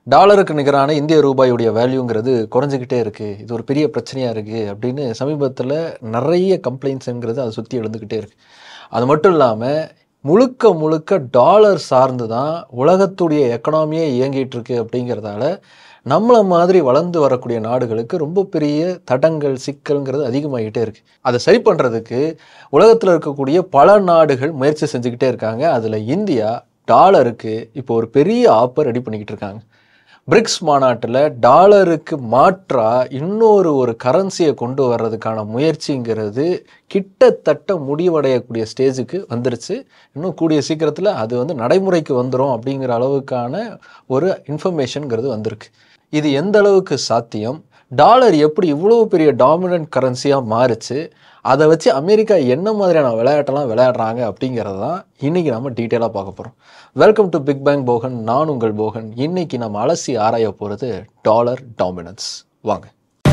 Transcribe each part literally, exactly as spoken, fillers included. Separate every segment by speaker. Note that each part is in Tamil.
Speaker 1: டாலருக்கு நிகரான இந்திய ரூபாயுடைய வேல்யூங்கிறது குறைஞ்சிக்கிட்டே இருக்குது, இது ஒரு பெரிய பிரச்சனையாக இருக்குது அப்படின்னு சமீபத்தில் நிறைய கம்ப்ளைண்ட்ஸுங்கிறது அதை சுற்றி எழுந்துக்கிட்டே இருக்குது. அது மட்டும் இல்லாமல் முழுக்க முழுக்க டாலர் சார்ந்து தான் உலகத்துடைய எக்கனாமியே இயங்கிட்டு இருக்கு அப்படிங்கிறதால நம்மளை மாதிரி வளர்ந்து வரக்கூடிய நாடுகளுக்கு ரொம்ப பெரிய தடங்கள் சிக்கல்ங்கிறது அதிகமாகிட்டே இருக்குது. அதை சரி பண்ணுறதுக்கு உலகத்தில் இருக்கக்கூடிய பல நாடுகள் முயற்சி செஞ்சுக்கிட்டே இருக்காங்க. அதில் இந்தியா டாலருக்கு இப்போ ஒரு பெரிய ஆப்பர் ரெடி பண்ணிக்கிட்டு இருக்காங்க. பிரிக்ஸ் மாநாட்டில் டாலருக்கு மாற்றாக இன்னொரு ஒரு கரன்சியை கொண்டு வர்றதுக்கான முயற்சிங்கிறது கிட்டத்தட்ட முடிவடையக்கூடிய ஸ்டேஜுக்கு வந்துருச்சு. இன்னும் கூடிய சீக்கிரத்தில் அது வந்து நடைமுறைக்கு வந்துடும் அப்படிங்கிற அளவுக்கான ஒரு இன்ஃபர்மேஷனுங்கிறது வந்திருக்கு. இது எந்த அளவுக்கு சாத்தியம், டாலர் எப்படி இவ்வளோ பெரிய டாமினன்ட் கரன்சியாக மாறிச்சு, அதை வச்சு அமெரிக்கா என்ன மாதிரியான விளையாட்டெல்லாம் விளையாடுறாங்க அப்படிங்கிறது தான் இன்றைக்கி நம்ம டீட்டெயிலாக பார்க்க போகிறோம். Welcome to big bang Bogan. நான் உங்கள் போகன். இன்றைக்கி நம்ம அலசி ஆராய போகிறது டாலர் டாமினன்ஸ். வாங்க.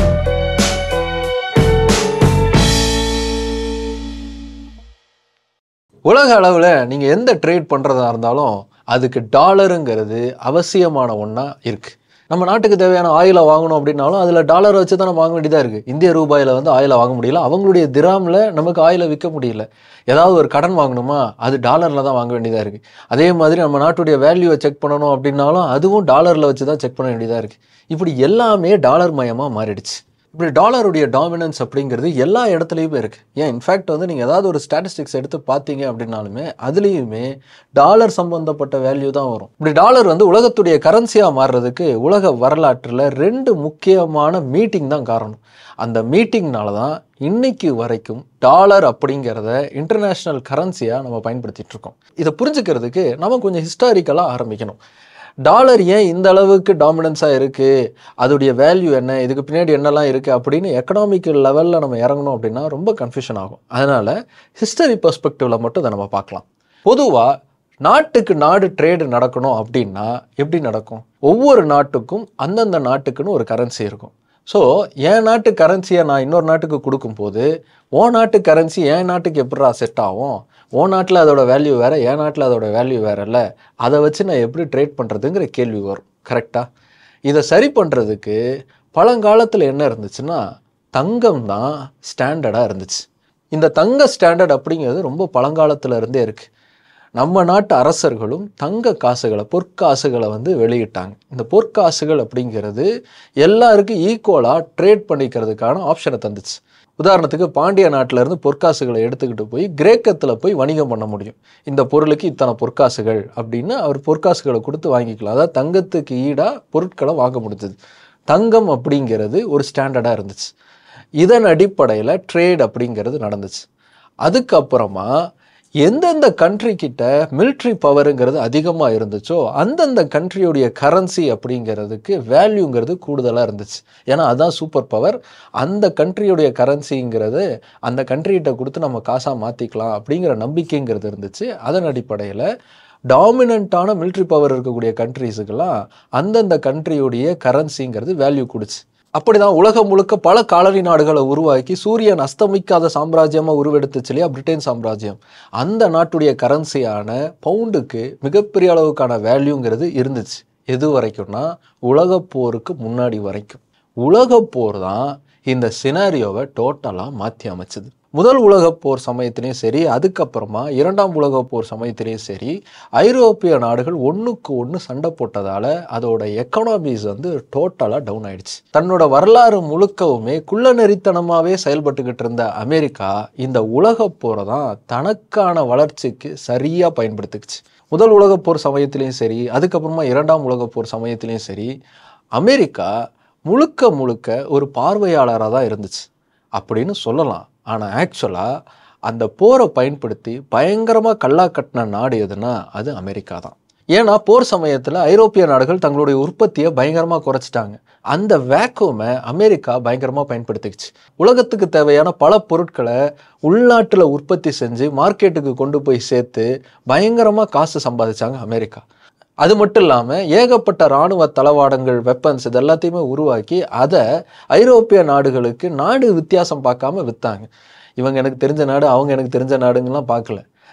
Speaker 1: உலக அளவில் நீங்கள் எந்த ட்ரேட் பண்ணுறதா இருந்தாலும் அதுக்கு டாலருங்கிறது அவசியமான ஒன்றா இருக்குது. நம்ம நாட்டுக்கு தேவையான ஆயிலை வாங்கணும் அப்படின்னாலும் அதில் டாலரை வச்சு தான் நம்ம வாங்க வேண்டியதாக இருக்குது. இந்திய ரூபாயில் வந்து ஆயிலை வாங்க முடியல, அவங்களுடைய திராமில் நமக்கு ஆயிலை விற்க முடியல. ஏதாவது ஒரு கடன் வாங்கணுமா அது டாலரில் தான் வாங்க வேண்டியதாக இருக்குது. அதே மாதிரி நம்ம நாட்டுடைய வேல்யூவை செக் பண்ணணும் அப்படின்னாலும் அதுவும் டாலரில் வச்சு தான் செக் பண்ண வேண்டியதாக இருக்குது. இப்படி எல்லாமே டாலர் மயமாக மாறிடுச்சு. இப்படி டாலருடைய டாமினன்ஸ் அப்படிங்கிறது எல்லா இடத்துலையுமே இருக்குது. ஏன் இன்ஃபேக்ட் வந்து நீங்கள் ஏதாவது ஒரு ஸ்டாட்டிஸ்டிக்ஸ் எடுத்து பார்த்தீங்க அப்படின்னாலுமே அதுலேயுமே டாலர் சம்பந்தப்பட்ட வேல்யூ தான் வரும். இப்படி டாலர் வந்து உலகத்துடைய கரன்சியாக மாறுறதுக்கு உலக வரலாற்றில் ரெண்டு முக்கியமான மீட்டிங் தான் காரணம். அந்த மீட்டிங்னால தான் இன்னைக்கு வரைக்கும் டாலர் அப்படிங்கிறத இன்டர்நேஷ்னல் கரன்சியாக நம்ம பயன்படுத்திகிட்டு இருக்கோம். இதை புரிஞ்சுக்கிறதுக்கு நம்ம கொஞ்சம் ஹிஸ்டாரிக்கலாக ஆரம்பிக்கணும். டாலர் ஏன் இந்த அளவுக்கு டாமினன்ஸாக இருக்குது, அதோடைய வேல்யூ என்ன, இதுக்கு பின்னாடி என்னெல்லாம் இருக்குது அப்படின்னு எக்கனாமிக்கல் லெவலில் நம்ம இறங்கணும் அப்படின்னா ரொம்ப கன்ஃபியூஷன் ஆகும். அதனால் ஹிஸ்டரி பெர்ஸ்பெக்டிவில் மட்டும் இதை நம்ம பார்க்கலாம். பொதுவாக நாட்டுக்கு நாடு ட்ரேடு நடக்கணும் அப்படின்னா எப்படி நடக்கும்? ஒவ்வொரு நாட்டுக்கும் அந்தந்த நாட்டுக்குன்னு ஒரு கரன்சி இருக்கும். ஸோ என் நாட்டு கரன்சியை நான் இன்னொரு நாட்டுக்கு கொடுக்கும்போது ஓ நாட்டு கரன்சி என் நாட்டுக்கு எப்படா செட் ஆகும்? ஓ நாட்டில் அதோட வேல்யூ வேறு, என் நாட்டில் அதோட வேல்யூ வேறு இல்லை, அதை வச்சு நான் எப்படி ட்ரேட் பண்ணுறதுங்கிற கேள்வி வரும். கரெக்டாக? இதை சரி பண்ணுறதுக்கு பழங்காலத்தில் என்ன இருந்துச்சுன்னா தங்கம் தான் ஸ்டாண்டர்டாக இருந்துச்சு. இந்த தங்க ஸ்டாண்டர்ட் அப்படிங்கிறது ரொம்ப பழங்காலத்தில் இருந்தே இருக்குது. நம்ம நாட்டு அரசர்களும் தங்க காசுகளை பொற்காசுகளை வந்து வெளியிட்டாங்க. இந்த பொற்காசுகள் அப்படிங்கிறது எல்லாருக்கும் ஈக்குவலாக ட்ரேட் பண்ணிக்கிறதுக்கான ஆப்ஷனை தந்துச்சு. உதாரணத்துக்கு பாண்டிய நாட்டிலேருந்து பொற்காசுகளை எடுத்துக்கிட்டு போய் கிரேக்கத்தில் போய் வணிகம் பண்ண முடியும். இந்த பொருளுக்கு இத்தனை பொற்காசுகள் அப்படின்னு அவர் பொற்காசுகளை கொடுத்து வாங்கிக்கலாம். அதாவது தங்கத்துக்கு ஈடாக பொருட்களை வாங்க முடிஞ்சது. தங்கம் அப்படிங்கிறது ஒரு ஸ்டாண்டர்டாக இருந்துச்சு. இதன் அடிப்படையில் ட்ரேட் அப்படிங்கிறது நடந்துச்சு. அதுக்கப்புறமா எந்தெந்த கண்ட்ரி கிட்ட மிலிட்ரி பவருங்கிறது அதிகமாக இருந்துச்சோ அந்தந்த கண்ட்ரியோடைய கரன்சி அப்படிங்கிறதுக்கு வேல்யூங்கிறது கூடுதலாக இருந்துச்சு. ஏன்னா அதுதான் சூப்பர் பவர். அந்த கண்ட்ரியோடைய கரன்சிங்கிறது அந்த கண்ட்ரிகிட்ட கொடுத்து நம்ம காசாக மாற்றிக்கலாம் அப்படிங்கிற நம்பிக்கைங்கிறது இருந்துச்சு. அதன் அடிப்படையில் டாமினண்ட்டான மிலிட்ரி பவர் இருக்கக்கூடிய கண்ட்ரிஸுக்கெல்லாம் அந்தந்த கண்ட்ரியோடைய கரன்சிங்கிறது வேல்யூ கொடுச்சு. அப்படி தான் உலகம் முழுக்க பல காலனி நாடுகளை உருவாக்கி சூரியன் அஸ்தமிக்காத சாம்ராஜ்யமாக உருவெடுத்துச்சு இல்லையா பிரிட்டன் சாம்ராஜ்யம். அந்த நாட்டுடைய கரன்சியான பவுண்டுக்கு மிகப்பெரிய அளவுக்கான வேல்யூங்கிறது இருந்துச்சு. எது வரைக்கும்னா உலகப்போருக்கு முன்னாடி வரைக்கும். உலகப்போர் தான் இந்த சினாரியோவை டோட்டலாக மாற்றி அமைச்சது. முதல் உலகப்போர் சமயத்திலையும் சரி, அதுக்கப்புறமா இரண்டாம் உலகப்போர் சமயத்திலையும் சரி, ஐரோப்பிய நாடுகள் ஒன்றுக்கு ஒன்று சண்டை போட்டதால் அதோட எக்கனாமிஸ் வந்து டோட்டலாக டவுன் ஆயிடுச்சு. தன்னோட வரலாறு முழுக்கவுமே குள்ள நெறித்தனமாகவே செயல்பட்டுக்கிட்டு இருந்த அமெரிக்கா இந்த உலகப்போரை தான் தனக்கான வளர்ச்சிக்கு சரியாக பயன்படுத்திக்குச்சு. முதல் உலகப்போர் சமயத்திலையும் சரி, அதுக்கப்புறமா இரண்டாம் உலகப்போர் சமயத்திலையும் சரி, அமெரிக்கா முழுக்க முழுக்க ஒரு பார்வையாளராக தான் இருந்துச்சு அப்படின்னு சொல்லலாம். ஆனால் ஆக்சுவலாக அந்த போரை பயன்படுத்தி பயங்கரமாக கல்லா கட்டின நாடு எதுனா அது அமெரிக்கா தான். ஏன்னா போர் சமயத்தில் ஐரோப்பிய நாடுகள் தங்களுடைய உற்பத்தியை பயங்கரமாக குறைச்சிட்டாங்க. அந்த வேக்குமை அமெரிக்கா பயங்கரமாக பயன்படுத்திக்கிச்சு. உலகத்துக்கு தேவையான பல பொருட்களை உள்நாட்டில் உற்பத்தி செஞ்சு மார்க்கெட்டுக்கு கொண்டு போய் சேர்த்து பயங்கரமாக காசு சம்பாதிச்சாங்க அமெரிக்கா. அது மட்டும் இல்லாமல் ஏகப்பட்ட இராணுவ தளவாடங்கள், வெப்பன்ஸ் இது எல்லாத்தையுமே உருவாக்கி அதை ஐரோப்பிய நாடுகளுக்கு நாடு வித்தியாசம் பார்க்காம விற்றாங்க. இவங்க எனக்கு தெரிஞ்ச நாடு, அவங்க எனக்கு தெரிஞ்ச நாடுங்கள்லாம் பார்க்கல.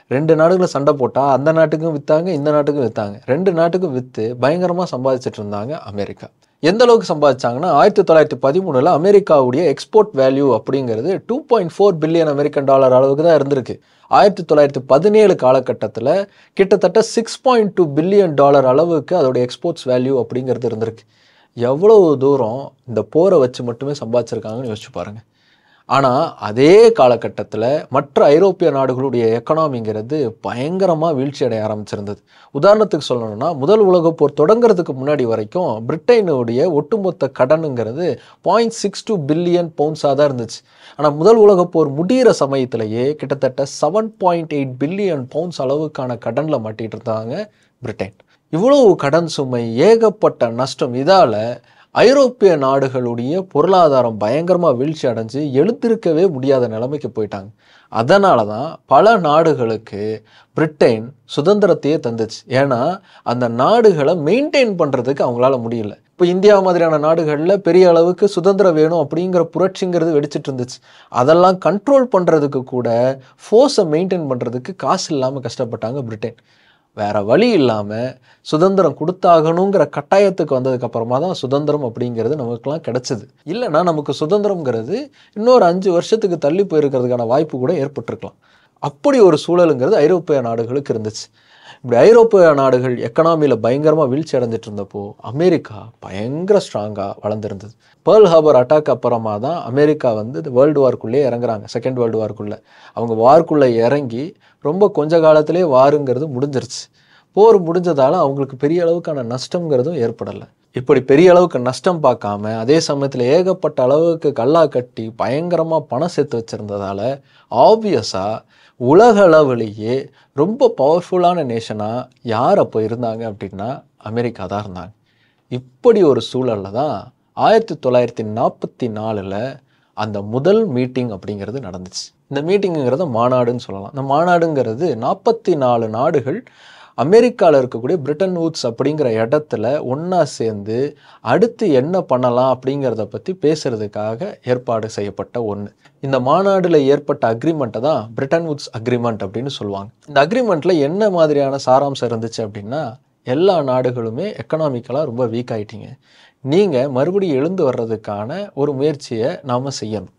Speaker 1: ரெண்டு நாடுகளும் சண்டை போட்டால் அந்த நாட்டுக்கும் விற்றாங்க, இந்த நாட்டுக்கும் விற்றாங்க. ரெண்டு நாட்டுக்கும் விற்று பயங்கரமாக சம்பாதிச்சிட்டு இருந்தாங்க அமெரிக்கா. எந்த அளவுக்கு சம்பாதிச்சாங்கன்னா ஆயிரத்தி தொள்ளாயிரத்தி பதிமூணுல அமெரிக்காவுடைய எக்ஸ்போர்ட் வேல்யூ அப்படிங்கிறது two point four billion American dollar அளவுக்கு தான் இருந்திருக்கு. ஆயிரத்தி தொள்ளாயிரத்தி பதினேழு காலகட்டத்தில் கிட்டத்தட்ட six point two billion dollar அளவுக்கு அதோட எக்ஸ்போர்ட்ஸ் வேல்யூ அப்படிங்கிறது இருந்திருக்கு. எவ்வளவு தூரம் இந்த போரை வச்சு மட்டுமே சம்பாதிச்சிருக்காங்கன்னு யோசிச்சு பாருங்க. ஆனால் அதே காலகட்டத்தில் மற்ற ஐரோப்பிய நாடுகளுடைய எக்கனாமிங்கிறது பயங்கரமாக வீழ்ச்சி அடைய ஆரம்பிச்சிருந்தது. உதாரணத்துக்கு சொல்லணும்னா முதல் உலகப் போர் தொடங்குறதுக்கு முன்னாடி வரைக்கும் பிரிட்டனுடைய ஒட்டுமொத்த கடனுங்கிறது பாயிண்ட் சிக்ஸ் டூ பில்லியன் பவுண்ட்ஸாக தான் இருந்துச்சு. ஆனால் முதல் உலகப் போர் முடிகிற சமயத்திலேயே கிட்டத்தட்ட seven point eight billion pounds அளவுக்கான கடனில் மாட்டிகிட்டு இருந்தாங்க பிரிட்டன். இவ்வளவு கடன் சுமை, ஏகப்பட்ட நஷ்டம், இதால் ஐரோப்பிய நாடுகளுடைய பொருளாதாரம் பயங்கரமாக வீழ்ச்சி அடைஞ்சு எழுந்திருக்கவே முடியாத நிலைமைக்கு போயிட்டாங்க. அதனால தான் பல நாடுகளுக்கு பிரிட்டன் சுதந்திரத்தையே தந்துச்சு. ஏன்னா அந்த நாடுகளை மெயின்டைன் பண்ணுறதுக்கு அவங்களால முடியல. இப்போ இந்தியா மாதிரியான நாடுகளில் பெரிய அளவுக்கு சுதந்திரம் வேணும் அப்படிங்கிற புரட்சிங்கிறது வெடிச்சிட்டு இருந்துச்சு. அதெல்லாம் கண்ட்ரோல் பண்ணுறதுக்கு கூட ஃபோர்ஸை மெயின்டைன் பண்ணுறதுக்கு காசு இல்லாமல் கஷ்டப்பட்டாங்க பிரிட்டன். வேறு வழி இல்லாமல் சுதந்திரம் கொடுத்தாகணுங்கிற கட்டாயத்துக்கு வந்ததுக்கப்புறமா தான் சுதந்திரம் அப்படிங்கிறது நமக்குலாம் கிடச்சிது. இல்லைன்னா நமக்கு சுதந்திரங்கிறது இன்னொரு அஞ்சு வருஷத்துக்கு தள்ளி போயிருக்கிறதுக்கான வாய்ப்பு கூட ஏற்பட்டிருக்கலாம். அப்படி ஒரு சூழலுங்கிறது ஐரோப்பிய நாடுகளுக்கு இருந்துச்சு. இப்படி ஐரோப்பிய நாடுகள் எக்கனாமியில் பயங்கரமாக வீழ்ச்சி அடைஞ்சிட்டு இருந்தப்போ அமெரிக்கா பயங்கர ஸ்ட்ராங்காக வளர்ந்துருந்தது. பேர்ல் ஹார்பர் அட்டாக் அப்புறமா தான் அமெரிக்கா வந்து வேர்ல்டு வார்க்குள்ளே இறங்குறாங்க. செகண்ட் வேர்ல்டு வார்க்குள்ளே அவங்க வார்க்குள்ளே இறங்கி ரொம்ப கொஞ்ச காலத்திலே வாருங்கிறது முடிஞ்சிருச்சு. போர் முடிஞ்சதால் அவங்களுக்கு பெரிய அளவுக்கான நஷ்டங்கிறதும் ஏற்படலை. இப்படி பெரிய அளவுக்கு நஷ்டம் பார்க்காம அதே சமயத்தில் ஏகப்பட்ட அளவுக்கு கல்லா கட்டி பயங்கரமாக பணம் சேர்த்து வச்சுருந்ததால் ஆப்வியஸாக உலக அளவிலேயே ரொம்ப பவர்ஃபுல்லான நேஷனாக யார் அப்போ இருந்தாங்க அப்படின்னா அமெரிக்கா தான் இருந்தாங்க. இப்படி ஒரு சூழலில் தான் ஆயிரத்தி தொள்ளாயிரத்தி நாற்பத்தி நாலில் அந்த முதல் மீட்டிங் அப்படிங்கிறது நடந்துச்சு. இந்த மீட்டிங்குங்கிறத மாநாடுன்னு சொல்லலாம். இந்த மாநாடுங்கிறது நாற்பத்தி நாலு நாடுகள் அமெரிக்காவில் இருக்கக்கூடிய பிரிட்டன் வூட்ஸ் அப்படிங்கிற இடத்துல ஒன்றா சேர்ந்து அடுத்து என்ன பண்ணலாம் அப்படிங்கிறத பற்றி பேசுகிறதுக்காக ஏற்பாடு செய்யப்பட்ட ஒன்று. இந்த மாநாடில் ஏற்பட்ட அக்ரிமெண்ட்டை தான் பிரிட்டன் வூட்ஸ் அக்ரிமெண்ட் அப்படின்னு சொல்லுவாங்க. இந்த அக்ரிமெண்ட்டில் என்ன மாதிரியான சாராம்சம் இருந்துச்சு அப்படின்னா, எல்லா நாடுகளுமே எக்கனாமிக்கலாக ரொம்ப வீக் ஆகிட்டீங்க, நீங்கள் மறுபடியும் எழுந்து வர்றதுக்கான ஒரு முயற்சியை நாம் செய்யணும்.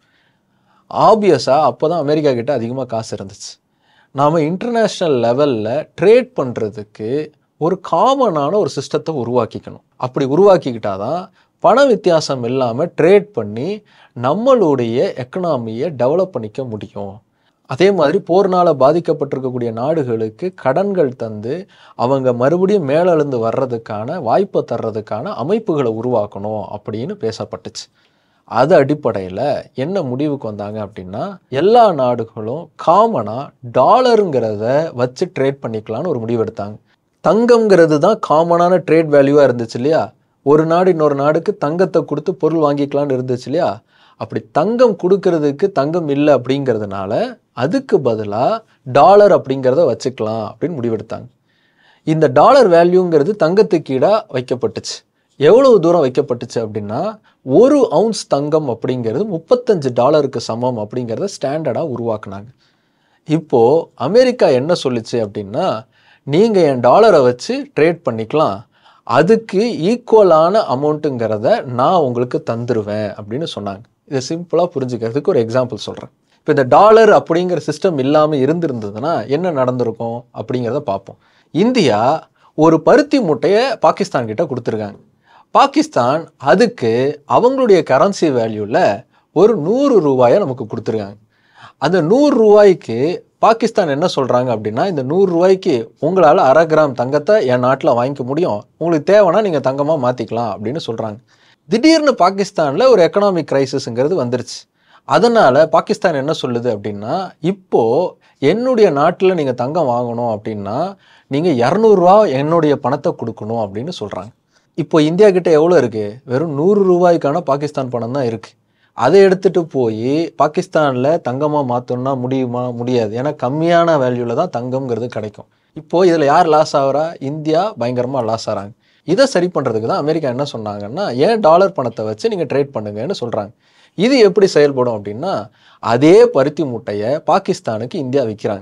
Speaker 1: ஆப்வியஸாக அப்போ தான் அமெரிக்கா கிட்ட அதிகமாக காசு இருந்துச்சு. நாம் இன்டர்நேஷ்னல் லெவலில் ட்ரேட் பண்ணுறதுக்கு ஒரு காமனான ஒரு சிஸ்டத்தை உருவாக்கிக்கணும். அப்படி உருவாக்கிக்கிட்டால் தான் பண வித்தியாசம் இல்லாமல் ட்ரேட் பண்ணி நம்மளுடைய எக்கனாமியை டெவலப் பண்ணிக்க முடியும். அதே மாதிரி போர்னால் பாதிக்கப்பட்டிருக்கக்கூடிய நாடுகளுக்கு கடன்கள் தந்து அவங்க மறுபடியும் மேலெழுந்து வர்றதுக்கான வாய்ப்பை தர்றதுக்கான அமைப்புகளை உருவாக்கணும் அப்படின்னு பேசப்பட்டுச்சு. அது அடிப்படையில் என்ன முடிவுக்கு வந்தாங்க அப்படின்னா, எல்லா நாடுகளும் காமனாக டாலருங்கிறத வச்சு ட்ரேட் பண்ணிக்கலான்னு ஒரு முடிவு எடுத்தாங்க. தங்கம்ங்கிறது தான் காமனான ட்ரேட் வேல்யூவாக இருந்துச்சு இல்லையா? ஒரு நாடு இன்னொரு நாடுக்கு தங்கத்தை கொடுத்து பொருள் வாங்கிக்கலான்னு இருந்துச்சு இல்லையா? அப்படி தங்கம் கொடுக்கறதுக்கு தங்கம் இல்லை அப்படிங்கிறதுனால அதுக்கு பதிலாக டாலர் அப்படிங்கிறத வச்சுக்கலாம் அப்படின்னு முடிவெடுத்தாங்க. இந்த டாலர் வேல்யூங்கிறது தங்கத்துக்கு ஈடாக வைக்கப்பட்டுச்சு. எவ்வளவு தூரம் வைக்கப்பட்டுச்சு அப்படின்னா, ஒரு அவுன்ஸ் தங்கம் அப்படிங்கிறது முப்பத்தஞ்சு டாலருக்கு சமம் அப்படிங்கிறத ஸ்டாண்டர்டாக உருவாக்குனாங்க. இப்போது அமெரிக்கா என்ன சொல்லிச்சு அப்படின்னா, நீங்கள் என் டாலரை வச்சு ட்ரேட் பண்ணிக்கலாம், அதுக்கு ஈக்குவலான அமௌண்ட்டுங்கிறத நான் உங்களுக்கு தந்துடுவேன் அப்படின்னு சொன்னாங்க. இதை சிம்பிளாக புரிஞ்சுக்கிறதுக்கு ஒரு எக்ஸாம்பிள் சொல்கிறேன். இப்போ இந்த டாலர் அப்படிங்கிற சிஸ்டம் இல்லாமல் இருந்திருந்ததுன்னா என்ன நடந்திருக்கும் அப்படிங்கிறத பார்ப்போம். இந்தியா ஒரு பருத்தி மூட்டையை பாகிஸ்தான் கிட்ட கொடுத்துருக்காங்க. பாகிஸ்தான் அதுக்கு அவங்களுடைய கரன்சி வேல்யூவில் ஒரு நூறு ரூபாயை நமக்கு கொடுத்துருக்காங்க. அந்த நூறு ரூபாய்க்கு பாகிஸ்தான் என்ன சொல்கிறாங்க அப்படின்னா, இந்த நூறு ரூபாய்க்கு உங்களால் அரை கிராம் தங்கத்தை என் நாட்டில் வாங்கிக்க முடியும், உங்களுக்கு தேவைன்னா நீங்கள் தங்கமாக மாற்றிக்கலாம் அப்படின்னு சொல்கிறாங்க. திடீர்னு பாகிஸ்தானில் ஒரு எக்கனாமிக் கிரைசிஸுங்கிறது வந்துருச்சு. அதனால் பாகிஸ்தான் என்ன சொல்லுது அப்படின்னா, இப்போது என்னுடைய நாட்டில் நீங்கள் தங்கம் வாங்கணும் அப்படின்னா நீங்கள் இரநூறுவா என்னுடைய பணத்தை கொடுக்கணும் அப்படின்னு சொல்கிறாங்க. இப்போ இந்தியா கிட்ட எவ்வளோ இருக்குது? வெறும் நூறு ரூபாய்க்கான பாகிஸ்தான் பணம் தான் இருக்குது. அதை எடுத்துகிட்டு போய் பாகிஸ்தானில் தங்கமாக மாற்றணும்னா முடியுமா? முடியாது. ஏன்னா கம்மியான வேல்யூவில் தான் தங்கம்ங்கிறது கிடைக்கும். இப்போது இதில் யார் லாஸ் ஆகிறா? இந்தியா பயங்கரமாக லாஸ் ஆகிறாங்க. இதை சரி பண்ணுறதுக்கு தான் அமெரிக்கா என்ன சொன்னாங்கன்னா, ஏன் டாலர் பணத்தை வச்சு நீங்கள் ட்ரேட் பண்ணுங்கன்னு சொல்கிறாங்க. இது எப்படி செயல்படும் அப்படின்னா, அதே பருத்தி மூட்டையை பாகிஸ்தானுக்கு இந்தியா விற்கிறாங்க.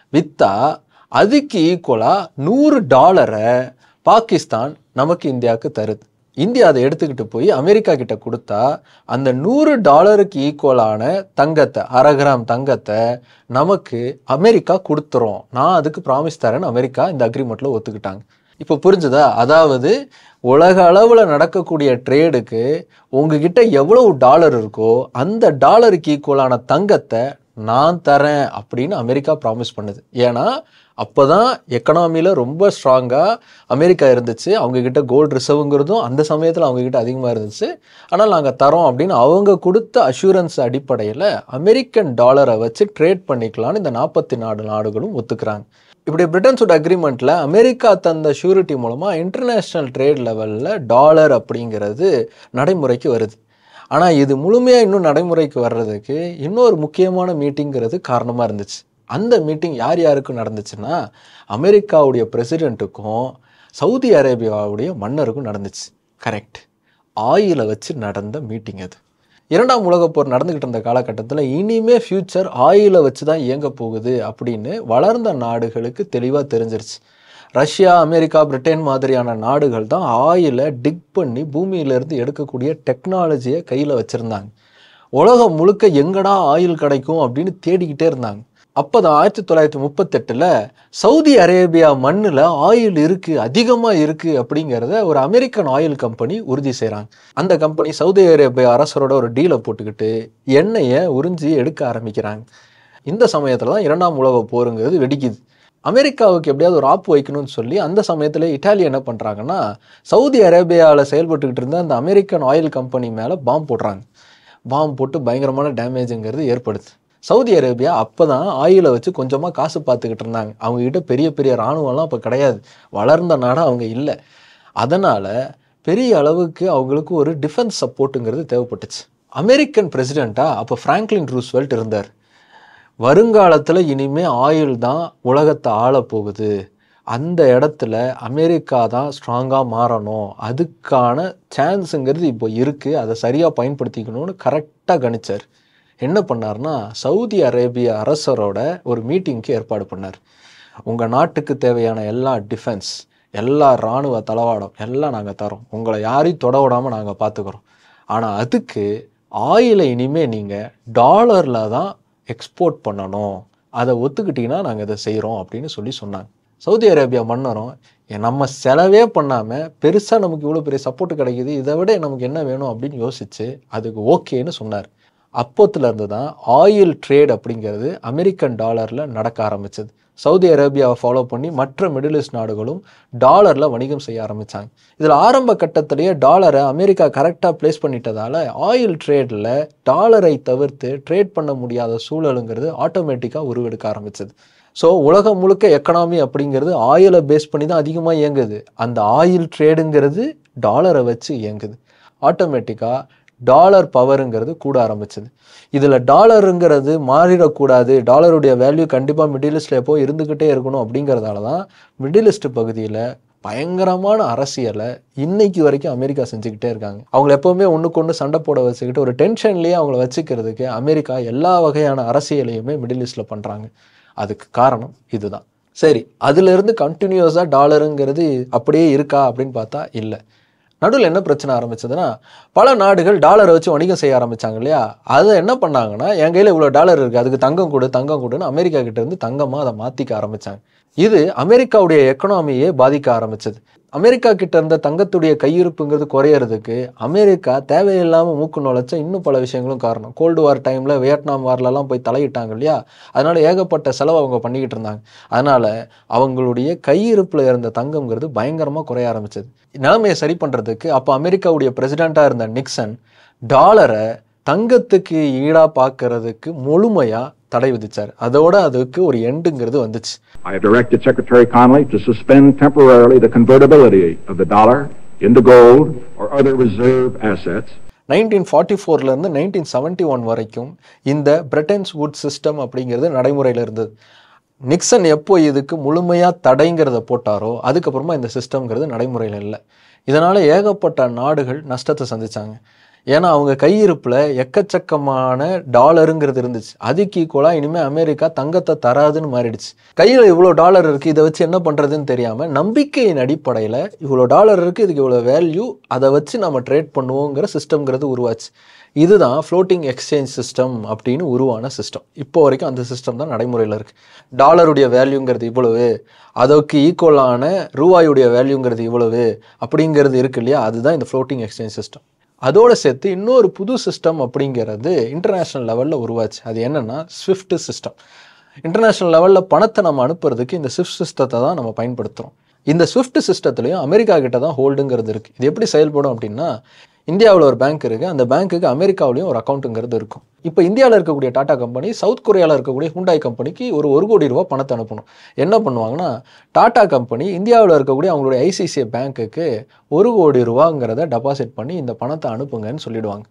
Speaker 1: விற்றா அதுக்கு ஈக்குவலாக நூறு டாலரை பாகிஸ்தான் நமக்கு இந்தியாவுக்கு தருது. இந்தியா அதை எடுத்துக்கிட்டு போய் அமெரிக்கா கிட்ட கொடுத்தா அந்த நூறு டாலருக்கு ஈக்குவலான தங்கத்தை, அரை கிராம் தங்கத்தை நமக்கு அமெரிக்கா கொடுத்துரும், நான் அதுக்கு ப்ராமிஸ் தரேன்னு அமெரிக்கா இந்த அக்ரிமெண்ட்டில் ஒத்துக்கிட்டாங்க. இப்போ புரிஞ்சுதா? அதாவது உலக அளவில் நடக்கக்கூடிய ட்ரேடுக்கு உங்ககிட்ட எவ்வளவு டாலர் இருக்கோ அந்த டாலருக்கு ஈக்குவலான தங்கத்தை நான் தரேன் அப்படின்னு அமெரிக்கா ப்ராமிஸ் பண்ணுது. ஏன்னா அப்போ தான் எக்கனாமியில் ரொம்ப ஸ்ட்ராங்காக அமெரிக்கா இருந்துச்சு. அவங்கக்கிட்ட கோல்டு ரிசர்வுங்கிறதும் அந்த சமயத்தில் அவங்கக்கிட்ட அதிகமாக இருந்துச்சு. ஆனால் நாங்கள் தரோம் அப்படின்னு அவங்க கொடுத்த அஷூரன்ஸ் அடிப்படையில் அமெரிக்கன் டாலரை வச்சு ட்ரேட் பண்ணிக்கலான்னு இந்த நாற்பத்தி நாலு நாடுகளும் ஒத்துக்கிறாங்க. இப்படி பிரிட்டன்ஸோட அக்ரிமெண்ட்டில் அமெரிக்கா தந்த ஷூரிட்டி மூலமாக இன்டர்நேஷ்னல் ட்ரேட் லெவலில் டாலர் அப்படிங்கிறது நடைமுறைக்கு வருது. ஆனால் இது முழுமையாக இன்னும் நடைமுறைக்கு வர்றதுக்கு இன்னொரு முக்கியமான மீட்டிங்கிறது காரணமாக இருந்துச்சு. அந்த மீட்டிங் யார் யாருக்கும் நடந்துச்சுன்னா அமெரிக்காவுடைய பிரசிடெண்ட்டுக்கும் சவுதி அரேபியாவுடைய மன்னருக்கும் நடந்துச்சு. கரெக்ட், ஆயிலை வச்சு நடந்த மீட்டிங் அது. இரண்டாம் உலகப் போர் நடந்துக்கிட்டு இருந்த காலகட்டத்தில் இனிமே ஃப்யூச்சர் ஆயிலை வச்சு தான் இயங்க போகுது அப்படின்னு வளர்ந்த நாடுகளுக்கு தெளிவாக தெரிஞ்சிருச்சு. ரஷ்யா, அமெரிக்கா, பிரிட்டன் மாதிரியான நாடுகள் தான் ஆயிலை டிக் பண்ணி பூமியிலேருந்து எடுக்கக்கூடிய டெக்னாலஜியை கையில் வச்சுருந்தாங்க. உலகம் முழுக்க எங்கடா ஆயில் கிடைக்கும் அப்படின்னு தேடிக்கிட்டே இருந்தாங்க. அப்போ தான் ஆயிரத்தி தொள்ளாயிரத்தி முப்பத்தெட்டில் சவுதி அரேபியா மண்ணில் ஆயில் இருக்குது, அதிகமாக இருக்குது அப்படிங்கிறத ஒரு அமெரிக்கன் ஆயில் கம்பெனி உறுதி செய்கிறாங்க. அந்த கம்பெனி சவுதி அரேபியா அரசரோட ஒரு டீலை போட்டுக்கிட்டு எண்ணெயை உறிஞ்சி எடுக்க ஆரம்பிக்கிறாங்க. இந்த சமயத்தில் தான் இரண்டாம் உலக போருங்கிறது வெடிக்குது. அமெரிக்காவுக்கு எப்படியாவது ஒரு ஆப்பு வைக்கணும்னு சொல்லி அந்த சமயத்தில் இட்டாலி என்ன பண்ணுறாங்கன்னா சவுதி அரேபியாவில் செயல்பட்டுக்கிட்டு இருந்த அந்த அமெரிக்கன் ஆயில் கம்பெனி மேலே பாம்பு போடுறாங்க. பாம்பு போட்டு பயங்கரமான டேமேஜுங்கிறது ஏற்படுது. சவுதி அரேபியா அப்போ தான் ஆயிலை வச்சு கொஞ்சமாக காசு பார்த்துக்கிட்டு இருந்தாங்க. அவங்கக்கிட்ட பெரிய பெரிய இராணுவம்லாம் இப்போ கிடையாது, வளர்ந்த நாடாக அவங்க இல்லை. அதனால் பெரிய அளவுக்கு அவங்களுக்கு ஒரு டிஃபென்ஸ் சப்போர்ட்டுங்கிறது தேவைப்பட்டுச்சு. அமெரிக்கன் பிரசிடெண்ட்டாக அப்போ ஃப்ராங்க்லின் ரூஸ்வெல்ட் இருந்தார். வருங்காலத்தில் இனிமேல் ஆயில் தான் உலகத்தை ஆளப்போகுது, அந்த இடத்துல அமெரிக்கா தான் ஸ்ட்ராங்காக மாறணும், அதுக்கான சான்ஸுங்கிறது இப்போ இருக்குது, அதை சரியாக பயன்படுத்திக்கணும்னு கரெக்டாக கணிச்சார். என்ன பண்ணார்னா சவுதி அரேபிய அரசரோட ஒரு மீட்டிங்க்கு ஏற்பாடு பண்ணார். உங்கள் நாட்டுக்கு தேவையான எல்லா டிஃபென்ஸ், எல்லா இராணுவ தளவாடம் எல்லாம் நாங்கள் தரோம், உங்களை யாரையும் தொட விடாமல் நாங்கள் பார்த்துக்குறோம். ஆனால் அதுக்கு ஆயிலை இனிமேல் நீங்கள் டாலரில் தான் எக்ஸ்போர்ட் பண்ணணும், அதை ஒத்துக்கிட்டிங்கன்னா நாங்கள் இதை செய்கிறோம் அப்படின்னு சொல்லி சொன்னாங்க. சவுதி அரேபியா மன்னரும் நம்ம செலவே பண்ணாமல் பெருசாக நமக்கு இவ்வளோ பெரிய சப்போர்ட் கிடைக்குது, இதை விட நமக்கு என்ன வேணும் அப்படின்னு யோசித்து அதுக்கு ஓகேன்னு சொன்னார். அப்போத்துலேருந்து தான் ஆயில் ட்ரேட் அப்படிங்கிறது அமெரிக்கன் டாலரில் நடக்க ஆரம்பிச்சது. சவுதி அரேபியாவை ஃபாலோ பண்ணி மற்ற மிடில் ஈஸ்ட் நாடுகளும் டாலரில் வணிகம் செய்ய ஆரம்பித்தாங்க. இதில் ஆரம்ப கட்டத்திலேயே டாலரை அமெரிக்கா கரெக்டாக ப்ளேஸ் பண்ணிட்டதால் ஆயில் ட்ரேடில் டாலரை தவிர்த்து ட்ரேட் பண்ண முடியாத சூழலுங்கிறது ஆட்டோமேட்டிக்காக உருவெடுக்க ஆரம்பிச்சது. ஸோ உலகம் முழுக்க எக்கனாமி அப்படிங்கிறது ஆயிலை பேஸ் பண்ணி தான் அதிகமாக இயங்குது. அந்த ஆயில் ட்ரேடுங்கிறது டாலரை வச்சு இயங்குது. ஆட்டோமேட்டிக்காக டாலர் பவருங்கிறது கூட ஆரம்பிச்சது. இதில் டாலருங்கிறது மாறிடக்கூடாது, டாலருடைய வேல்யூ கண்டிப்பாக மிடில் ஈஸ்டில் எப்போ இருந்துக்கிட்டே இருக்கணும் அப்படிங்கிறதால தான் மிடில் ஈஸ்ட் பகுதியில் பயங்கரமான அரசியலை இன்னைக்கு வரைக்கும் அமெரிக்கா செஞ்சுக்கிட்டே இருக்காங்க. அவங்கள எப்போவுமே ஒன்றுக்கு ஒன்று சண்டை போட வச்சுக்கிட்டு ஒரு டென்ஷன்லேயே அவங்கள வச்சுக்கிறதுக்கு அமெரிக்கா எல்லா வகையான அரசியலையுமே மிடில் ஈஸ்டில் பண்ணுறாங்க. அதுக்கு காரணம் இதுதான். சரி, அதிலிருந்து கண்டினியூஸாக டாலருங்கிறது அப்படியே இருக்கா அப்படின்னு பார்த்தா இல்லை. நடுவில் என்ன பிரச்சனை ஆரம்பிச்சதுன்னா பல நாடுகள் டாலரை வச்சு வணிகம் செய்ய ஆரம்பித்தாங்க இல்லையா. அதை என்ன பண்ணாங்கன்னா என் கையில் இவ்வளோ டாலர் இருக்குது, அதுக்கு தங்கம் கொடு தங்கம் கொடுன்னு அமெரிக்கா கிட்டேருந்து தங்கமாக அதை மாற்றிக்க ஆரம்பித்தாங்க. இது அமெரிக்காவுடைய எக்கனாமியே பாதிக்க ஆரம்பிச்சது. அமெரிக்கா கிட்ட இருந்த தங்கத்துடைய கையிருப்புங்கிறது குறையிறதுக்கு அமெரிக்கா தேவையில்லாமல் மூக்கு நுழைச்ச இன்னும் பல விஷயங்களும் காரணம். கோல்டு வார் டைமில் வியட்நாம் வார்லலாம் போய் தலையிட்டாங்க இல்லையா, அதனால் ஏகப்பட்ட செலவு அவங்க பண்ணிக்கிட்டு இருந்தாங்க. அதனால் அவங்களுடைய கையிருப்பில் இருந்த தங்கம்ங்கிறது பயங்கரமாக குறைய ஆரம்பிச்சது. நிலைமையை சரி பண்ணுறதுக்கு அப்போ அமெரிக்காவுடைய பிரசிடெண்ட்டாக இருந்த நிக்சன் டாலரை தங்கத்துக்கு ஈடாக பார்க்கறதுக்கு முழுமையாக தடை விதிச்சார். அதோட அதுக்கு ஒரு எண்டுங்கிறது வந்துச்சு.
Speaker 2: I have directed Secretary Connally to suspend temporarily the convertibility of the dollar into gold or other reserve assets.
Speaker 1: Nineteen forty ஃபோர்லேருந்து நைன்டீன் செவன்ட்டி ஒன் வரைக்கும் இந்த பிரிட்டன்ஸ் வுட் சிஸ்டம் அப்படிங்கிறது நடைமுறையில் இருந்தது. நிக்சன் எப்போ இதுக்கு முழுமையாக தடைங்கிறத போட்டாரோ அதுக்கப்புறமா இந்த சிஸ்டம்ங்கிறது நடைமுறையில் இல்லை. இதனால் ஏகப்பட்ட நாடுகள் நஷ்டத்தை சந்தித்தாங்க. ஏன்னா அவங்க கையிருப்பில் எக்கச்சக்கமான டாலருங்கிறது இருந்துச்சு. அதுக்கு ஈக்குவலாக இனிமேல் அமெரிக்கா தங்கத்தை தராதுன்னு மாறிடுச்சு. கையில் இவ்வளோ டாலர் இருக்குது, இதை வச்சு என்ன பண்ணுறதுன்னு தெரியாமல் நம்பிக்கையின் அடிப்படையில் இவ்வளோ டாலர் இருக்குது, இதுக்கு இவ்வளோ வேல்யூ, அதை வச்சு நம்ம ட்ரேட் பண்ணுவோங்கிற சிஸ்டம்ங்கிறது உருவாச்சு. இதுதான் ஃப்ளோட்டிங் எக்ஸ்சேஞ்ச் சிஸ்டம் அப்படின்னு உருவான சிஸ்டம். இப்போ வரைக்கும் அந்த சிஸ்டம் தான் நடைமுறையில் இருக்குது. டாலருடைய வேல்யூங்கிறது இவ்வளவு, அதுக்கு ஈக்குவலான ரூபாயுடைய வேல்யூங்கிறது இவ்வளவு அப்படிங்கிறது இருக்கு இல்லையா, அதுதான் இந்த ஃப்ளோட்டிங் எக்ஸ்சேஞ்ச் சிஸ்டம். அதோடு சேர்த்து இன்னொரு புது சிஸ்டம் அப்படிங்கிறது இன்டர்நேஷ்னல் லெவலில் உருவாச்சு. அது என்னென்னா ஸ்விஃப்ட் சிஸ்டம். இன்டர்நேஷ்னல் லெவலில் பணத்தை நம்ம அனுப்புறதுக்கு இந்த ஸ்விஃப்ட் சிஸ்டத்தை தான் நம்ம பயன்படுத்துகிறோம். இந்த ஸ்விஃப்ட் சிஸ்டத்துலையும் அமெரிக்கா கிட்ட தான் ஹோல்டுங்கிறது இருக்குது. இது எப்படி செயல்படும் அப்படின்னா, இந்தியாவில் ஒரு பேங்க் இருக்குது, அந்த பேங்க்குக்கு அமெரிக்காவிலையும் ஒரு அக்கௌண்ட்டுங்கிறது இருக்கும். இப்போ இந்தியாவில் இருக்கக்கூடிய டாடா கம்பெனி சவுத் கொரியாவில் இருக்கக்கூடிய ஹுண்டாய் கம்பெனிக்கு ஒரு ஒரு கோடி ரூபா பணத்தை அனுப்பணும். என்ன பண்ணுவாங்கன்னா, டாடா கம்பெனி இந்தியாவில் இருக்கக்கூடிய அவங்களுடைய ஐசிஐசிஐ பேங்க்குக்கு ஒரு கோடி ரூபாங்கிறத டெபாசிட் பண்ணி இந்த பணத்தை அனுப்புங்கன்னு சொல்லிடுவாங்க.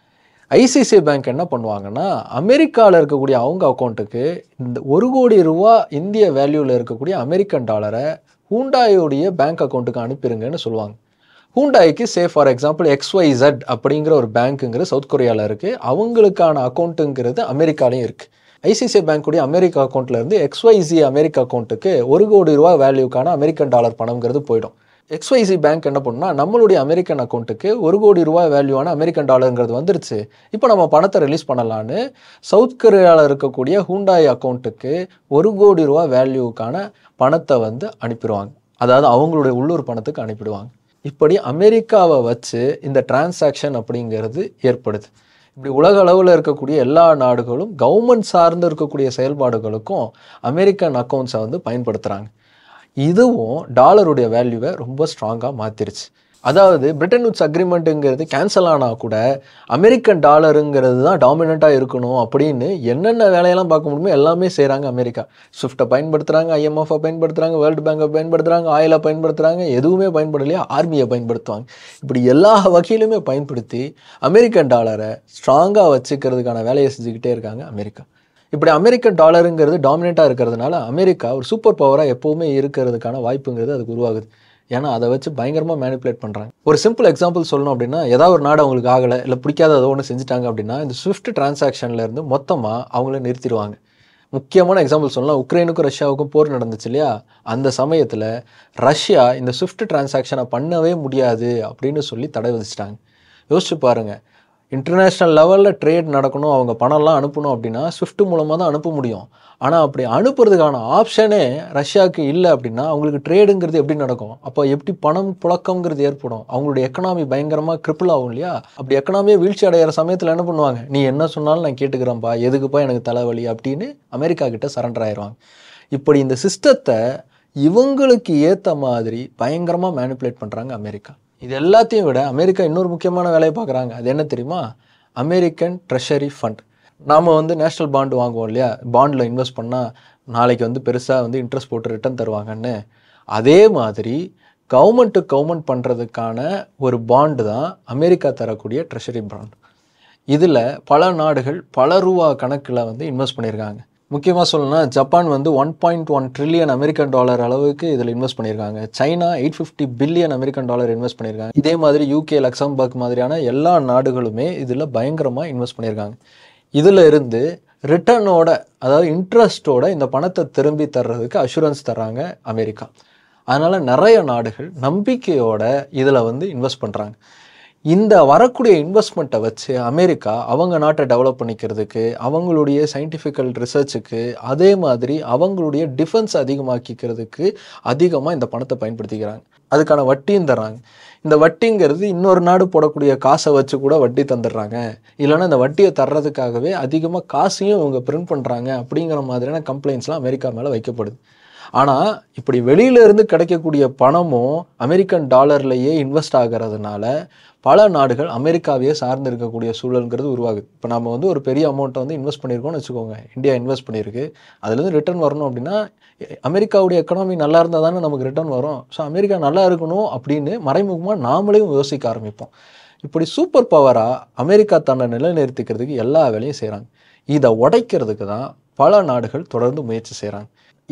Speaker 1: ஐசிஐசிஐ பேங்க் என்ன பண்ணுவாங்கன்னா, அமெரிக்காவில் இருக்கக்கூடிய அவங்க அக்கௌண்ட்டுக்கு இந்த ஒரு கோடி ரூபா இந்திய வேல்யூவில் இருக்கக்கூடிய அமெரிக்கன் டாலரை ஹூண்டாயோடைய பேங்க் அக்கௌண்ட்டுக்கு அனுப்பிடுங்கன்னு சொல்லுவாங்க. ஹூண்டாய்க்கு சே ஃபார் எக்ஸாம்பிள் எக்ஸ்ஒய்இசட் அப்படிங்கிற ஒரு பேங்க்குங்கிறது சவுத் கொரியாவில் இருக்குது, அவங்களுக்கான அக்கௌண்ட்டுங்கிறது அமெரிக்காலையும் இருக்குது. ஐசிஐசிஐ பேங்க்குடைய அமெரிக்கா அக்கௌண்ட்லேருந்து எக்ஸ்ஒய்சி அமெரிக்கா அக்கௌண்ட்டுக்கு ஒரு கோடி ரூபா வேல்யூக்கான அமெரிக்கன் டாலர் பணம்ங்கிறது போயிடும். எக்ஸ்ஒய்சி பேங்க் என்ன பண்ணுன்னா, நம்மளுடைய அமெரிக்கன் அக்கௌண்ட்டுக்கு ஒரு கோடி ரூபாய் வேல்யூவான அமெரிக்கன் டாலருங்கிறது வந்துருச்சு, இப்போ நம்ம பணத்தை ரிலீஸ் பண்ணலான்னு சவுத் கொரியாவில் இருக்கக்கூடிய ஹூண்டாய் அக்கௌண்ட்டுக்கு ஒரு கோடி ரூபா வேல்யூக்கான பணத்தை வந்து அனுப்பிடுவாங்க. அதாவது அவங்களுடைய உள்ளூர் பணத்துக்கு அனுப்பிடுவாங்க. இப்படி அமெரிக்காவை வச்சு இந்த டிரான்சாக்ஷன் அப்படிங்கிறது ஏற்படுது. இப்படி உலக அளவில் இருக்கக்கூடிய எல்லா நாடுகளும் கவர்மெண்ட் சார்ந்து இருக்கக்கூடிய செயல்பாடுகளுக்கும் அமெரிக்கன் அக்கௌண்ட்ஸை வந்து பயன்படுத்துகிறாங்க. இதுவும் டாலருடைய வேல்யூவை ரொம்ப ஸ்ட்ராங்காக மாற்றிருச்சு. அதாவது பிரிட்டன் உட்ஸ் அக்ரிமெண்ட்டுங்கிறது கேன்சல் ஆனால் கூட அமெரிக்கன் டாலருங்கிறது தான் டாமினண்ட்டாக இருக்கணும் அப்படின்னு என்னென்ன வேலையெல்லாம் பார்க்க முடியுமோ எல்லாமே செய்கிறாங்க அமெரிக்கா. ஸ்விஃப்ட்டை பயன்படுத்துகிறாங்க, ஐஎம்எஃப்பை பயன்படுத்துகிறாங்க, வேர்ல்டு பேங்கை பயன்படுத்துகிறாங்க, ஆயிலை பயன்படுத்துகிறாங்க, எதுவுமே பயன்படலையா ஆர்மியை பயன்படுத்துவாங்க. இப்படி எல்லா வகையிலுமே பயன்படுத்தி அமெரிக்கன் டாலரை ஸ்ட்ராங்காக வச்சுக்கிறதுக்கான வேலையை செஞ்சுக்கிட்டே இருக்காங்க அமெரிக்கா. இப்படி அமெரிக்கன் டாலருங்கிறது டாமினேட்டாக இருக்கிறதுனால அமெரிக்கா ஒரு சூப்பர் பவராக எப்போவுமே இருக்கிறதுக்கான வாய்ப்புங்கிறது அதுக்கு உருவாகுது. ஏன்னா அதை வச்சு பயங்கரமாக மேனிப்புலேட் பண்ணுறாங்க. ஒரு சிம்பிள் எக்ஸாம்பிள் சொல்லணும் அப்படின்னா, ஏதாவது ஒரு நாடு அவங்களுக்கு ஆகலை இல்லை பிடிக்காத ஏதோ ஒன்று செஞ்சுட்டாங்க அப்படின்னா இந்த ஸ்விஃப்ட் டிரான்சாக்ஷன்லேருந்து மொத்தமாக அவங்கள நிறுத்திடுவாங்க. முக்கியமான எக்ஸாம்பிள் சொல்லலாம், உக்ரைனுக்கும் ரஷ்யாவுக்கும் போர் நடந்துச்சு இல்லையா, அந்த சமயத்தில் ரஷ்யா இந்த ஸ்விஃப்ட் டிரான்சாக்ஷனை பண்ணவே முடியாது அப்படின்னு சொல்லி தடை விதிச்சிட்டாங்க. யோசிச்சு பாருங்கள், இன்டர்நேஷ்னல் லெவலில் ட்ரேட் நடக்கணும், அவங்க பணம்லாம் அனுப்பணும் அப்படின்னா ஸ்விஃப்ட் மூலமாக தான் அனுப்ப முடியும். ஆனால் அப்படி அனுப்புறதுக்கான ஆப்ஷனே ரஷ்யாவுக்கு இல்லை அப்படின்னா அவங்களுக்கு ட்ரேடுங்கிறது எப்படி நடக்கும்? அப்போ எப்படி பணம் புழக்கங்கிறது ஏற்படும்? அவங்களுடைய எக்கனாமி பயங்கரமாக கிரிப்பிள் ஆகும் இல்லையா? அப்படி எக்கனாமியை வீழ்ச்சி அடைகிற சமயத்தில் என்ன பண்ணுவாங்க, நீ என்ன சொன்னாலும் நான் கேட்டுக்கிறேன்ப்பா, எதுக்குப்பா எனக்கு தலைவலி அப்படின்னு அமெரிக்கா கிட்ட சரண்டர் ஆயிடுவாங்க. இப்படி இந்த சிஸ்டத்தை இவங்களுக்கு ஏற்ற மாதிரி பயங்கரமாக மேனிப்புலேட் பண்ணுறாங்க அமெரிக்கா. இது எல்லாத்தையும் விட அமெரிக்கா இன்னொரு முக்கியமான வேலையை பார்க்குறாங்க. அது என்ன தெரியுமா? American treasury fund. நாம் வந்து நேஷ்னல் பாண்டு வாங்குவோம் இல்லையா, பாண்டில் இன்வெஸ்ட் பண்ணால் நாளைக்கு வந்து பெருசாக வந்து இன்ட்ரெஸ்ட் போட்டு ரிட்டர்ன் தருவாங்கன்னு. அதே மாதிரி கவர்மெண்ட் டு கவர்மெண்ட் பண்ணுறதுக்கான ஒரு பாண்டு தான் அமெரிக்கா தரக்கூடிய ட்ரெஷரி பாண்ட். இதில் பல நாடுகள் பல ரூபா கணக்கில் வந்து இன்வெஸ்ட் பண்ணியிருக்காங்க. முக்கியமாக சொல்லணும்னா ஜப்பான் வந்து one point one trillion American dollar அளவுக்கு இதில் இன்வெஸ்ட் பண்ணியிருக்காங்க. China eight fifty billion American dollar invest பண்ணியிருக்காங்க. இதே மாதிரி யூகே, லக்சம்பர்க் மாதிரியான எல்லா நாடுகளுமே இதில் பயங்கரமாக இன்வெஸ்ட் பண்ணியிருக்காங்க. இதில் இருந்து ரிட்டர்னோட, அதாவது இன்ட்ரெஸ்ட்டோட இந்த பணத்தை திரும்பி தர்றதுக்கு அஷூரன்ஸ் தர்றாங்க அமெரிக்கா. அதனால் நிறைய நாடுகள் நம்பிக்கையோட இதில் வந்து இன்வெஸ்ட் பண்ணுறாங்க. இந்த வரக்கூடிய இன்வெஸ்ட்மெண்ட்டை வச்சு அமெரிக்கா அவங்க நாட்டை டெவலப் பண்ணிக்கிறதுக்கு, அவங்களுடைய சயின்டிஃபிக்கல் ரிசர்ச்சுக்கு, அதே மாதிரி அவங்களுடைய டிஃபென்ஸ் அதிகமாக்கிக்கிறதுக்கு அதிகமாக இந்த பணத்தை பயன்படுத்திக்கிறாங்க. அதுக்கான வட்டியும் தர்றாங்க. இந்த வட்டிங்கிறது இன்னொரு நாடு போடக்கூடிய காசை வச்சு கூட வட்டி தந்துடுறாங்க. இல்லைன்னா இந்த வட்டியை தர்றதுக்காகவே அதிகமாக காசையும் இவங்க பிரிண்ட் பண்ணுறாங்க அப்படிங்கிற மாதிரியான கம்ப்ளைண்ட்ஸ்லாம் அமெரிக்கா மேலே வைக்கப்படுது. ஆனால் இப்படி வெளியிலேருந்து கிடைக்கக்கூடிய பணமும் அமெரிக்கன் டாலர்லேயே இன்வெஸ்ட் ஆகிறதுனால பல நாடுகள் அமெரிக்காவையே சார்ந்து இருக்கக்கூடிய சூழல்ங்கிறது உருவாகுது. இப்போ நம்ம வந்து ஒரு பெரிய அமௌண்ட்டை வந்து இன்வெஸ்ட் பண்ணியிருக்கோம்னு வச்சுக்கோங்க, இந்தியா இன்வெஸ்ட் பண்ணியிருக்கு, அதுலேருந்து ரிட்டர்ன் வரணும் அப்படின்னா அமெரிக்காவுடைய எக்கனாமி நல்லா இருந்தால் தானே நமக்கு ரிட்டர்ன் வரும். ஸோ அமெரிக்கா நல்லா இருக்கணும் அப்படின்னு மறைமுகமாக நாமளையும் யோசிக்க ஆரம்பிப்போம். இப்படி சூப்பர் பவராக அமெரிக்கா தன்னை நிலைநிறுத்திக்கிறதுக்கு எல்லா வேலையும் செய்கிறாங்க. இதை உடைக்கிறதுக்கு தான் பல நாடுகள் தொடர்ந்து முயற்சி செய்கிறாங்க.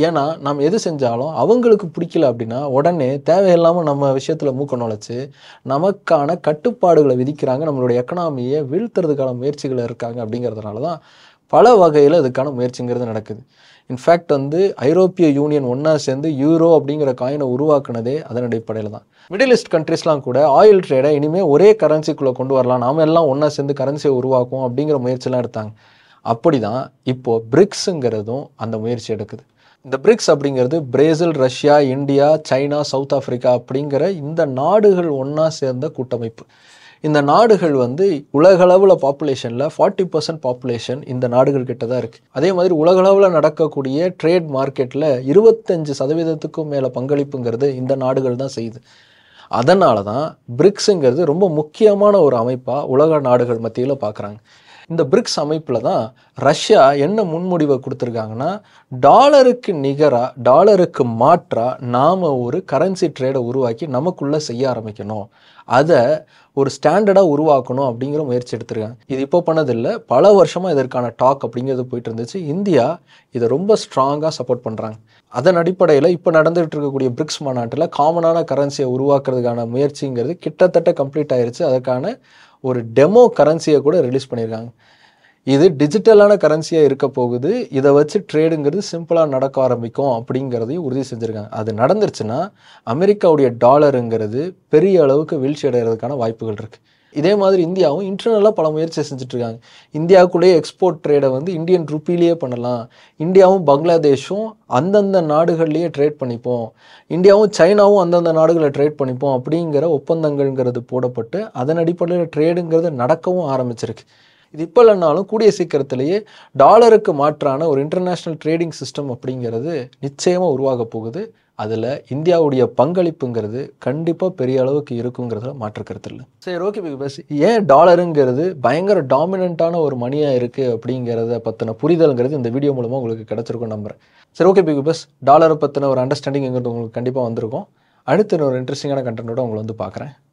Speaker 1: ஏன்னா நம்ம எது செஞ்சாலும் அவங்களுக்கு பிடிக்கல அப்படின்னா உடனே தேவையில்லாமல் நம்ம விஷயத்தில் மூக்க நுழைச்சு நமக்கான கட்டுப்பாடுகளை விதிக்கிறாங்க, நம்மளுடைய எக்கனாமியை வீழ்த்துறதுக்கான முயற்சிகள் இருக்காங்க. அப்படிங்கிறதுனால தான் பல வகையில் இதுக்கான முயற்சிங்கிறது நடக்குது. இன்ஃபேக்ட் வந்து ஐரோப்பிய யூனியன் ஒன்றா சேர்ந்து யூரோ அப்படிங்கிற காயினை உருவாக்குனதே அதன் அடிப்படையில் தான். மிடில் ஈஸ்ட் கண்ட்ரீஸ்லாம் கூட ஆயில் ட்ரேடை இனிமேல் ஒரே கரன்சிக்குள்ளே கொண்டு வரலாம், நாம எல்லாம் ஒன்றா சேர்ந்து கரன்சியை உருவாக்குவோம் அப்படிங்கிற முயற்சிலாம் எடுத்தாங்க. அப்படி தான் இப்போது பிரிக்ஸுங்கிறதும் அந்த முயற்சி எடுக்குது. இந்த பிரிக்ஸ் அப்படிங்கிறது Brazil, Russia, India, China, South Africa அப்படிங்கிற இந்த நாடுகள் ஒன்றா சேர்ந்த கூட்டமைப்பு. இந்த நாடுகள் வந்து உலகளவில் பாப்புலேஷனில் ஃபார்ட்டி பர்சன்ட் பாப்புலேஷன் இந்த நாடுகள் கிட்ட தான் இருக்குது. அதே மாதிரி உலகளவில் நடக்கக்கூடிய ட்ரேட் மார்க்கெட்டில் இருபத்தஞ்சு சதவீதத்துக்கும் மேலே பங்களிப்புங்கிறது இந்த நாடுகள் தான் செய்யுது. அதனால தான் பிரிக்ஸுங்கிறது ரொம்ப முக்கியமான ஒரு அமைப்பாக உலக நாடுகள் மத்தியில் பார்க்குறாங்க. இந்த பிரிக்ஸ் அமைப்பில் தான் ரஷ்யா என்ன முன்முடிவை கொடுத்துருக்காங்கன்னா, டாலருக்கு நிகராக டாலருக்கு மாற்றாக நாம் ஒரு கரன்சி ட்ரேடை உருவாக்கி நமக்குள்ளே செய்ய ஆரம்பிக்கணும், அதை ஒரு ஸ்டாண்டர்டாக உருவாக்கணும் அப்படிங்கிற முயற்சி எடுத்திருக்காங்க. இது இப்போ பண்ணதில்லை, பல வருஷமாக இதற்கான டாக் அப்படிங்கிறது போயிட்டு இருந்துச்சு. இந்தியா இதை ரொம்ப ஸ்ட்ராங்காக சப்போர்ட் பண்ணுறாங்க. அதன் அடிப்படையில் இப்போ நடந்துகிட்டு இருக்கக்கூடிய பிரிக்ஸ் மாநாட்டில் காமனான கரன்சியை உருவாக்குறதுக்கான முயற்சிங்கிறது கிட்டத்தட்ட கம்ப்ளீட் ஆயிடுச்சு. அதற்கான ஒரு டெமோ கரன்சியை கூட ரிலீஸ் பண்ணியிருக்காங்க. இது டிஜிட்டலான கரன்சியாக இருக்க போகுது, இதை வச்சு ட்ரேடுங்கிறது சிம்பிளாக நடக்க ஆரம்பிக்கும் அப்படிங்கிறதையும் உறுதி செஞ்சுருக்காங்க. அது நடந்துருச்சுன்னா அமெரிக்காவுடைய டாலருங்கிறது பெரிய அளவுக்கு வீழ்ச்சி அடைகிறதுக்கான வாய்ப்புகள் இருக்குது. இதே மாதிரி இந்தியாவும் இன்டர்னலாக பல முயற்சியை செஞ்சுட்ருக்காங்க. இந்தியாவுக்குள்ளேயே எக்ஸ்போர்ட் ட்ரேடை வந்து இந்தியன் ருப்பிலேயே பண்ணலாம், இந்தியாவும் பங்களாதேஷும் அந்தந்த நாடுகள்லேயே ட்ரேட் பண்ணிப்போம், இந்தியாவும் சைனாவும் அந்தந்த நாடுகளை ட்ரேட் பண்ணிப்போம் அப்படிங்கிற ஒப்பந்தங்கள்ங்கிறது போடப்பட்டு அதன் அடிப்படையில் ட்ரேடுங்கிறது நடக்கவும் ஆரம்பிச்சிருக்கு. இது இப்போ இல்லைனாலும் கூடிய சீக்கிரத்திலேயே டாலருக்கு மாற்றான ஒரு இன்டர்நேஷ்னல் ட்ரேடிங் சிஸ்டம் அப்படிங்கிறது நிச்சயமாக உருவாக போகுது. அதில் இந்தியாவுடைய பங்களிப்புங்கிறது கண்டிப்பாக பெரிய அளவுக்கு இருக்குங்கிறதுல மாற்று கருத்து இல்லை. சரி, ஓகே பிக் பாஸ், ஏன் டாலருங்கிறது பயங்கர டாமினண்ட்டான ஒரு மணியாக இருக்குது அப்படிங்கிறத பற்றின புரிதல்ங்கிறது இந்த வீடியோ மூலமாக உங்களுக்கு கிடச்சிருக்கும் நம்புகிறேன். சரி, ஓகே பிக் பாஸ், டாலரை பற்றின ஒரு அண்டர்ஸ்டாண்டிங்கிறது உங்களுக்கு கண்டிப்பாக வந்திருக்கும். அடுத்து ஒரு இன்ட்ரெஸ்டிங்கான கண்டென்ட்டோட உங்களை வந்து பார்க்குறேன்.